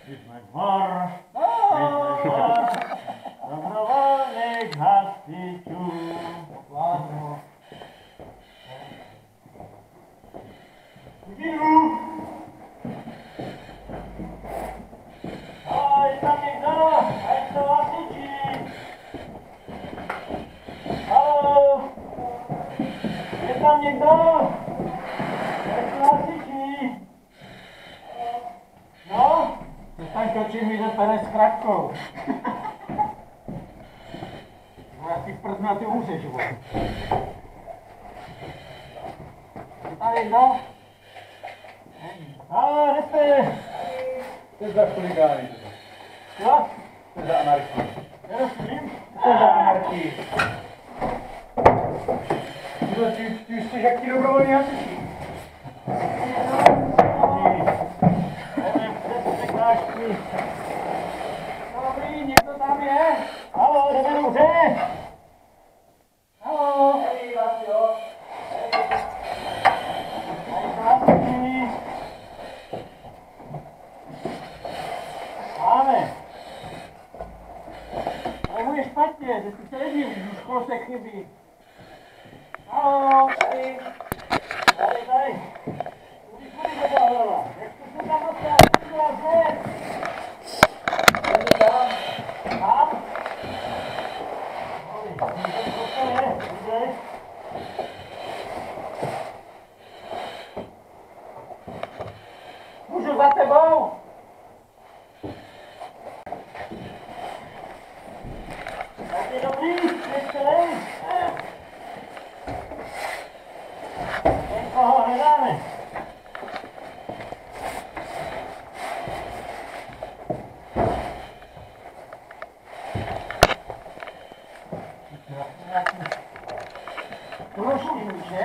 Vyšmek hor, dobrovolných hasičů. Jdu. Je tam někdo? Ať to hasiči. Haló? Je tam někdo? Ať to hasiči. No? Přestaň točit mi, že pereš s kratkou. Já ti prdnu na ty úřeš, vole. Je tam někdo? Haló, kde jste? To je za chuligány. Jo? To je za anarchii. Nerozumím? To je za anarchii. Ty už jsi jak ti dobrovolní hasiči. Dobrý, někdo tam je? Haló, jdeme dobře? Haló? Hej, vás jo. Hej, máme. Ale mu je špatně, že si se nedím, už škol se chybí. Haló, tady. Tady. Kudy to zahrala? Jak to se tam odtáhl? Kudy vás je? Tam? Můžu za tebou? Tak je dobrý, jsi celý? Někoho hledáme. Prošli, že?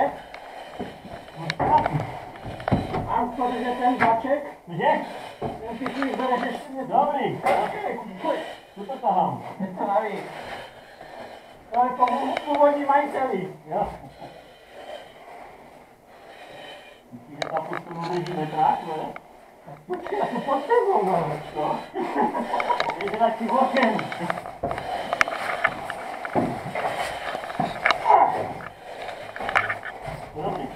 Mám to, že ten začek? Kde? Ten pěkný zbereš ještě mě. Dobrý. Co to tahám? Něco navíc. To je původní majiteli. Jo. Myslíš, že ta pustu může metrák, ne? Počkej, já to pod tebou, no. Co? Jde na ti okem. Dobrý.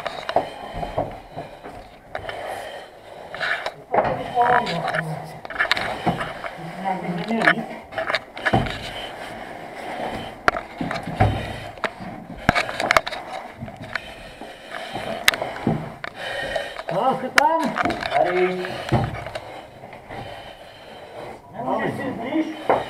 To je pohodě. Nějak bych neměl jít. No, jste tam? Tady. Nemůžeš si zblíž?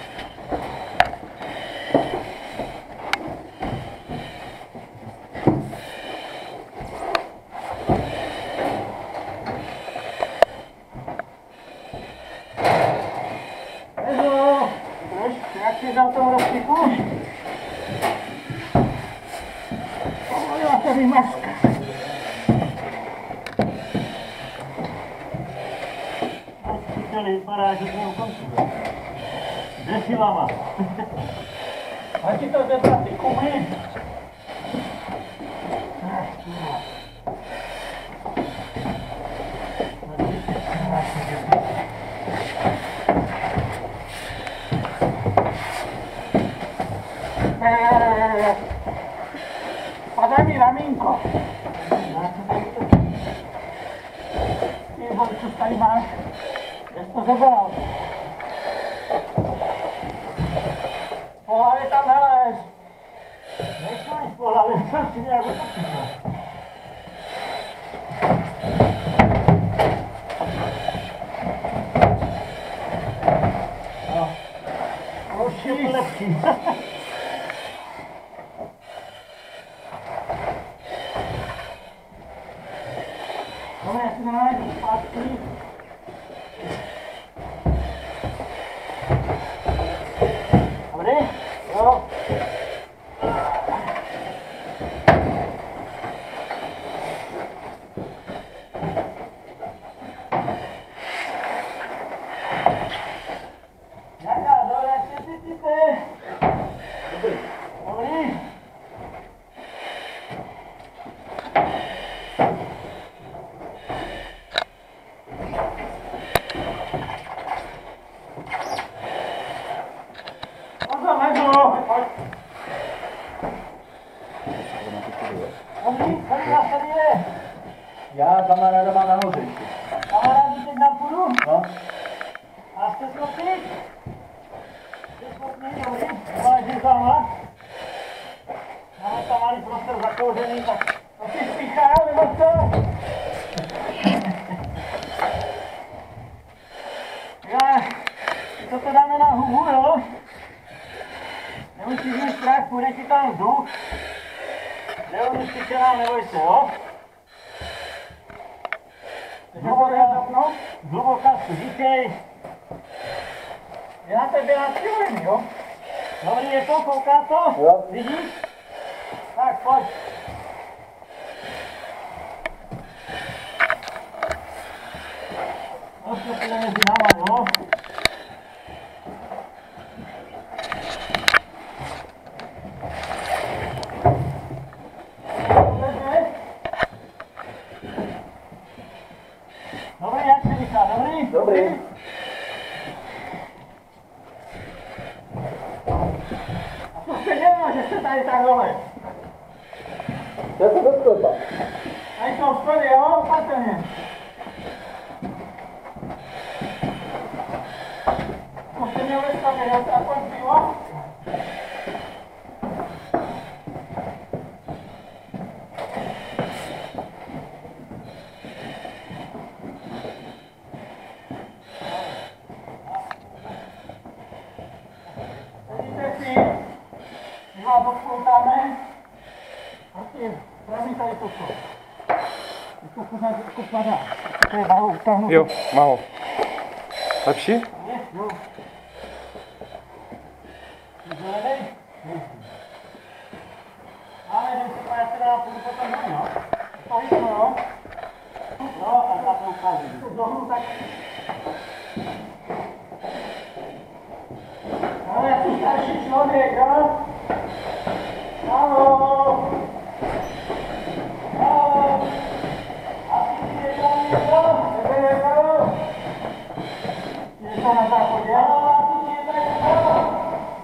Ezo! Jak jsi dal toho rozpiku? Povolila se mi maska. Vypadá, že jsme u koncu. Jde silama. A ti to zebrat, ty kumy. Padaj mi ramínko. Ty vole, co tady máš? Jak to zebral? Po hlavě tam nelez. Nechceš po hlavě, co si nějak utočíš. No. Už je to lepší. Dobre, já si nenajdu zpátky. Dobrý? Jo. Jaká, dobré, jak se cítíte? Dobrý. Dobrý? nás tady je? Já kamaráda mám nahoře ještě. Kamarádi teď nám půjdu? No. A jste schopni? Jste schopni, dobrý? Vážím záma. Máme tam malý prostor zakouřený, tak to si spíchá, nebo co? Já, to dáme na hubu, jo? Nemusíš mít strach, půjde ti tam vzduch. Neumíš si nám, neboj se, jo? Hluboká díkej. Je na tebe nacilený, jo? Dobrý, je to, kouká to? Jo. Vidíš? Tak, pojď. No, to půjde mezi náma, jo? Dobrý, jak se vychá, dobrý? Dobrý. A co jste dělal, že jste tady tak dole? Já se do sklepa. Tady jsou schody, jo? Opatrně. To jste měl ve sklepě, jo? Aspoň pivo? Sedíte si, my vás odkloutáme. Martin, pravý tady toto. To pořád jako padá. To je váhu utáhnout. Jo, má ho. Lepší? Je, jo. Zvedej. Ale jdem se pojďte se dá půjdu potom hned, jo? To víš, jo? Jo, a tak to ukážu. Zohnu tak. Ale já jsem starší člověk, jo? Ahoj. Ahoj. Asi ti je tam někdo? Nebylo. Je to na záchodě? Asi ti je tam někdo?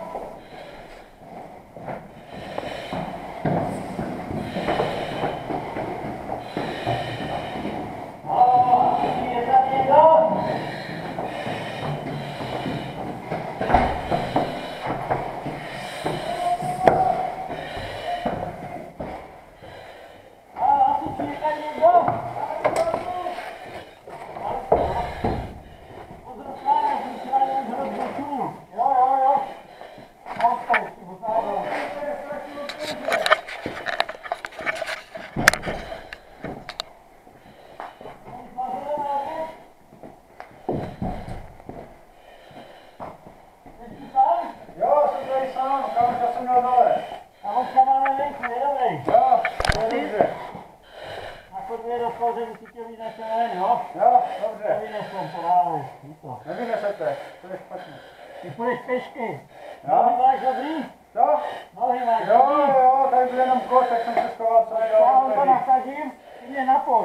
Jo, jsem tady sám, kamoška jsem měl dole. A hoďka máme venku, je dobrý. Jo, to je dobře. Akorát je došlo, že musíte vynesem ven, jo? Jo, dobře. Nevynesem, to dále. To. Nevynesete, to je špatně. Ty půjdeš pěšky. Jo. Nohy máš dobrý? Co? Nohy máš Jo, dobrý? jo, tady byl jenom koš, tak jsem se schoval, co Já nedal. ho to nasadím, ty mě napoj.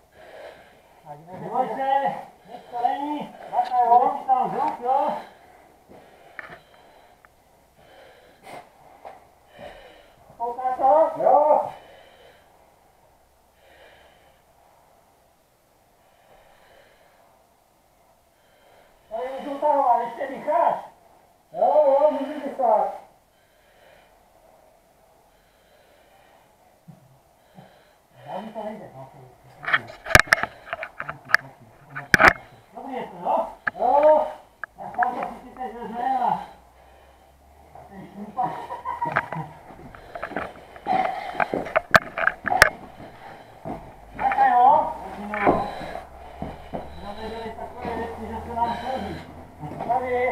Neboj se, nic to není. Takhle jo, ti tam vzduch, jo? Kouká to? Jo. Tady můžu utahovat, ještě dýcháš. Jo, můžu dýchat. Já mi to nejde, no. Dobrý je to, jo? Jo. Tak tam to si teď vezme a ten šňupa. Takhle jo? No. No, nebyly takové věci, že se nám složí. Tady.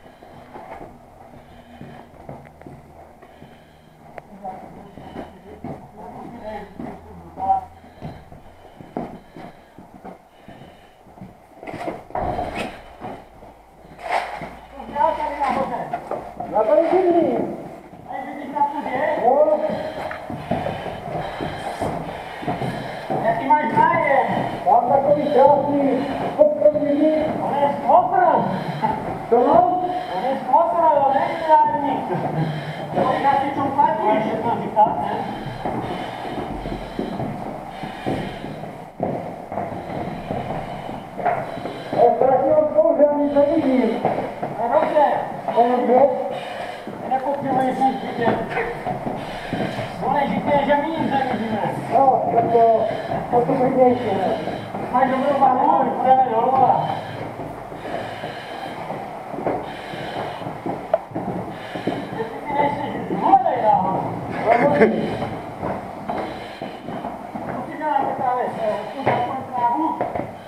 Já tady bydlím. Tady bydlíš na půdě? Jo. Jaký máš zájem? Mám takový krásný podkrovní. On je skvotr. Co mám? On je skvotr, on není zájemník. Kolik asi čum platíš, že to říkáte? to klidnější. Máš dobrou váhu, budeme dolů. Jestli ty nejsi zvolenej náhodou. Musíš nám vyprávět tu takovou trávu.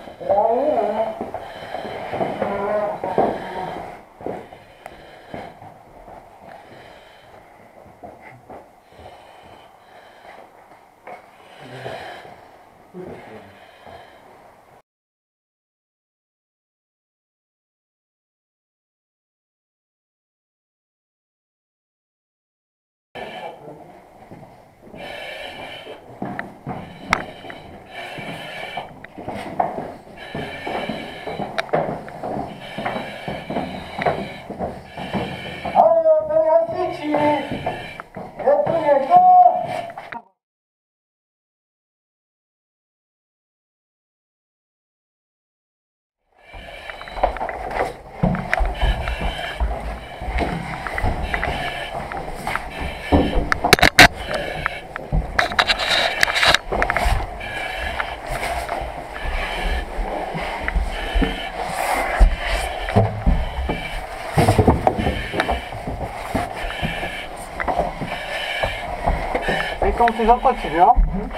Teďka musíš zatočit, jo?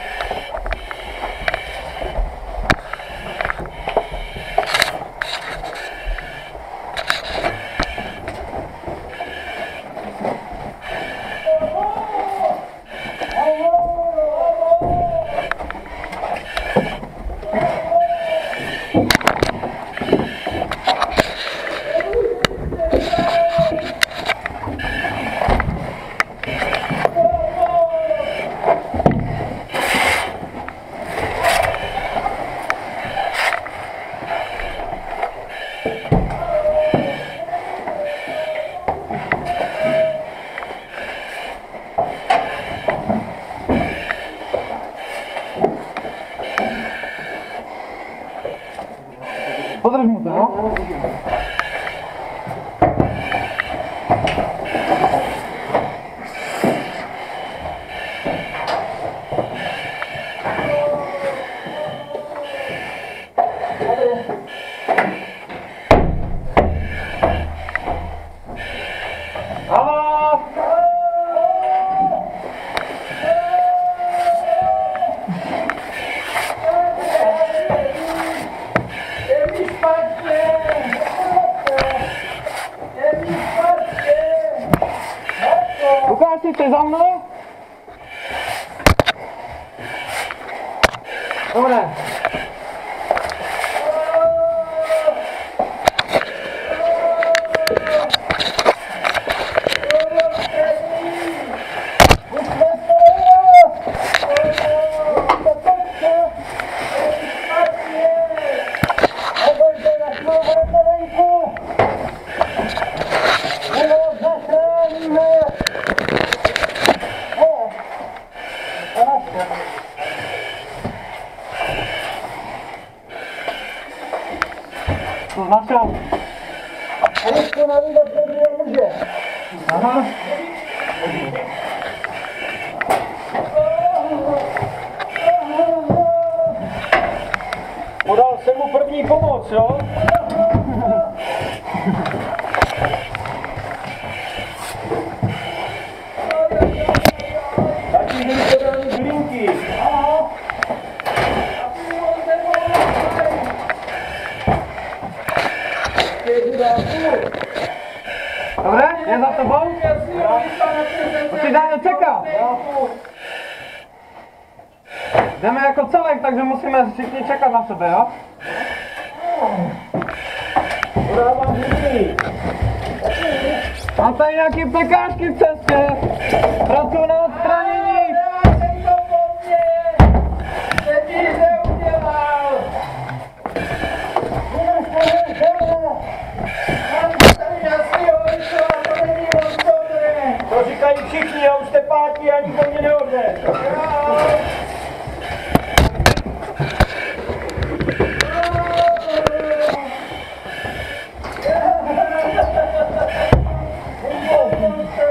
Podrž mu to, jo? Lukáš, ty jsi za mnou? Dobré. To značil. Ještě navíc do prvního muže. Aha. Podal jsem mu první pomoc, jo? Taky byli podání hlinky. Dobré, je za tebou? Musíš dále čekat. Jdeme jako celek, takže musíme všichni čekat na sebe, jo? Podávám hlinky. Mám tady nějaký překážky v cestě. Pracuji na odstranění. To říkají všichni, já už jste pátí a nikdo mě neodne.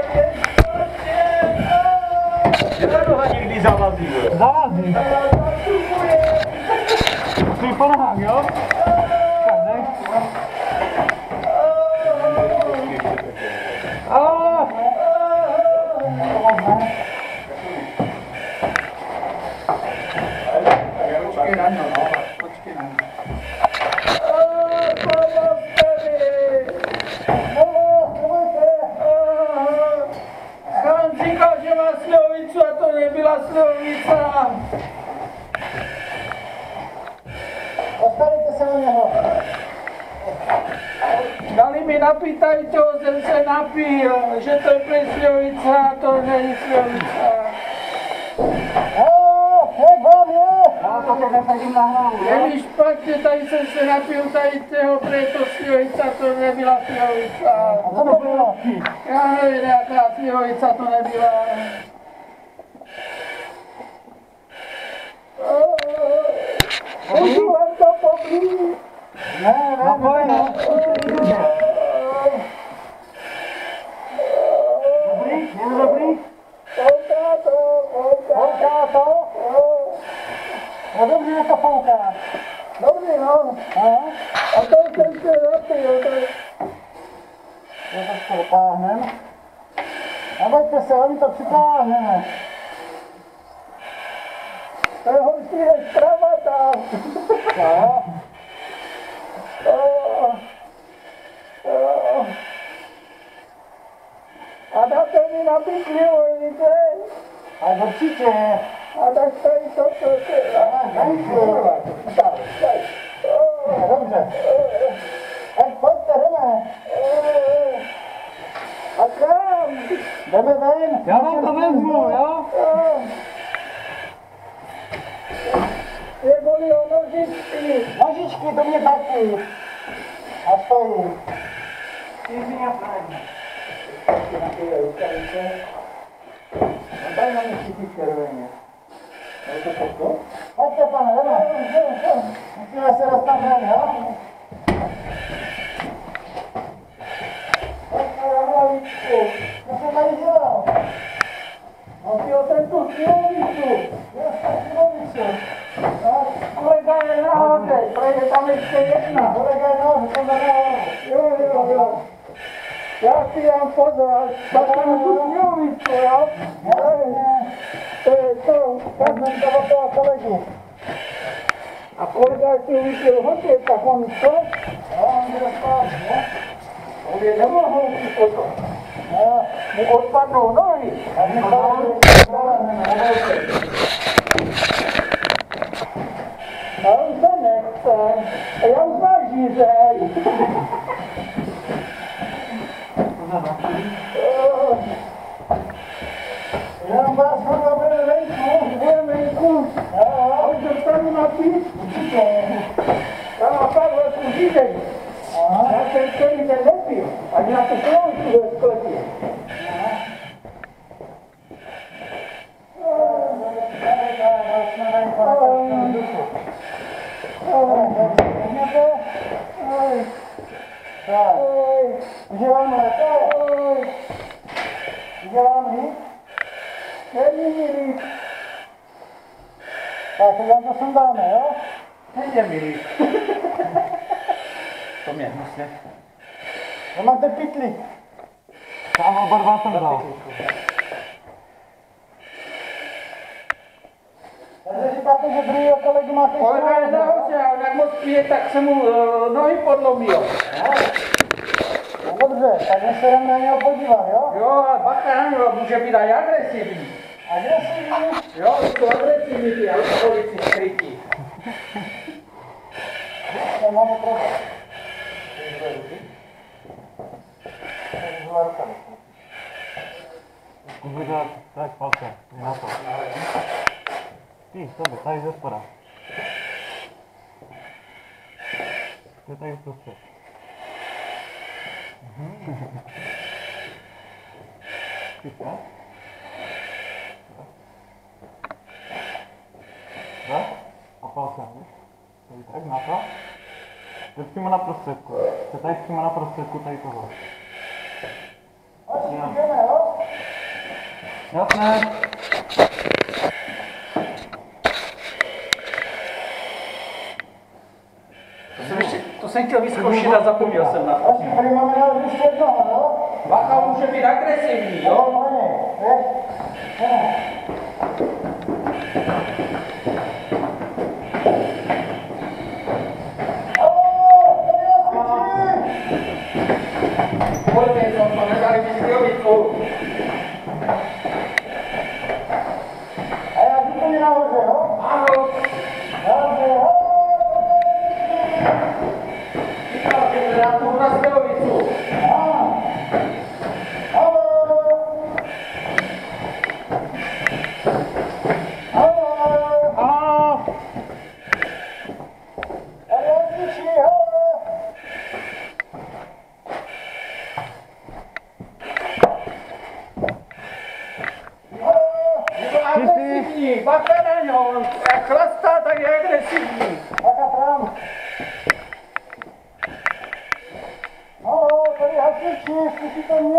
Kde ta noha někdy zavazí, jo? Zavazí. Ty po nohách, jo? Každej. Počkej na ňo, no. Počkej na ňo. Jsem říkal, že má slivovicu a to nebyla slivovica. Postavite se na něho. Dali mi napít tady toho, jsem se napil, že to je prý slivovica a to není slivovica. Jak vám je? Já to teď nesadím na hlavu, Je mi špatně, tady jsem se napil tady toho, prý to slivovica, to nebyla slivovica. A co to bylo? Já nevím, jaká slivovica to nebyla. Můžu vám to poblít? Ne. Dobrý? Je to dobrý? Fouká to? No dobře, že to fouká. Dobrý, no. A to jsem se napil, to je... Já to dotáhneme. Nebojte se, oni to přitáhneme. To je horší než kravata. Co? A dáte mi napít slivovice? Ale určitě. A tak tady to je... Dobře. Tak pojďte, jdeme. A kam? Jdeme ven. Já vám to vezmu, jo? Je bolí o nožičky. Nožičky, to mě taky. A stojí. Tady na mě chytí červeně. Pojďte, pane, jdeme. Musíme se dostat ven, jo? Pojďte na hlavičku. Co jsem tady dělal? Opil jsem tu slivovicu. Kolega je nahoře, projde tam ještě jedna. Kolega je nahoře, jsem na nahoře. Jo. Já si dám pozor, dostanu tu slivovicu, jo? To je to. Vezmeme to od toho kolegy. A kolega si uviděl hodně, tak on co? Jo, on bude spát, ne? On je nemohl si potom. Jo. Mu odpadnou nohy. Tak mi to A on se nechce. A já už mám žízeň. Jenom vás hodně bude venku. Budeme venku. A už dostanu napít. Určitě. Tam má pak velkou žízeň. Já jsem celý den nepil. Ani na tu slivovicu ve sklepě. Udělám lépe. Udělám líp. Není mi líp. Tak, teď vám to sundáme, jo? Nejde mi líp. To mě hnusně. Nemáte pytlík. Tam oba dva jsem dal. Takže říkáte, že druhýho kolegu máte Kolega je nahoře a jak moc pije, tak se mu nohy podlomil. No dobře, tak my se jdeme na něho podívat, jo? Jo, ale bacha na něho, může být aj agresivní. Agresivní. Jo, jsou agresivní ty alkoholici skrytí. To máme trochu. Zkusme to tak palce, je na to. Ty, tebe, tady ze spoda. To je tady uprostřed. Chytne. Tak, a palce, víš? Tady tak, na to. Teď přímo na prostředku. To tady přímo na prostředku tady toho. Jdeme, jo? Jasné. To jsem chtěl vyzkoušet a zapomněl jsem na to. Asi tady máme na ještě jednoho, no? Bacha může být agresivní, jo? Jo, pane, víš? Pojďme, co to nedali výzkoušet. A já úplně nahoře, jo? Ano. Nahoře, Říkal, že dá tu na Stějovicu. Agresivní, bacha na něho, jak chlastá, tak je agresivní. Bacha tam. Halo, tady hasiči, slyšíte mě?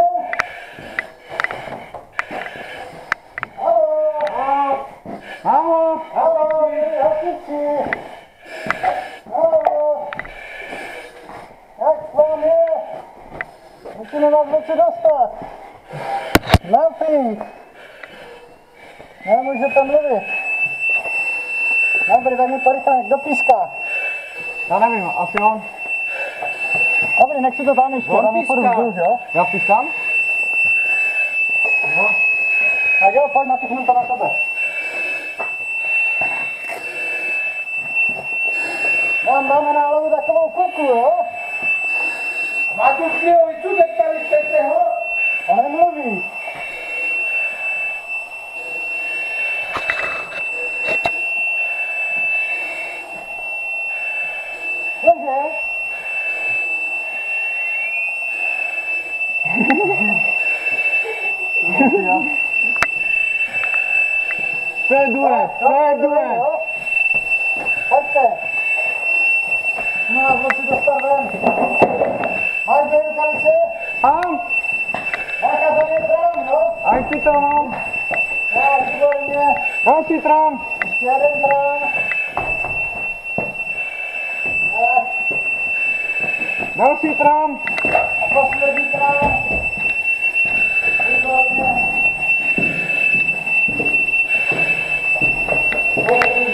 Halo, Halo! halo, tady hasiči. Halo, jak s vám je? Musíme vás večer dostat. Nothing. Nemůžete mluvit. Dobrý, tak mi to rychle do píska. Já nevím, asi on. Dobrý, nech si to tam ještě, On tam píská. půjdu vzdůž, jo? Já pískám? Tak jo, pojď, napichnu to na tebe. Tam dáme na hlavu takovou kuku, jo? Má tu Stějovicu, zeptali jste se ho? On nemluví. Cože? To je duet, to je duet. jo? Pojďte. No a zlo si dostat ven. Máš dvě rukavice? Mám, Bacha za větrem, jo? aj si to mám. Já, výborně. Další trám. Ještě jeden trán. Tak, Další trám. a poslední trán. Výborně.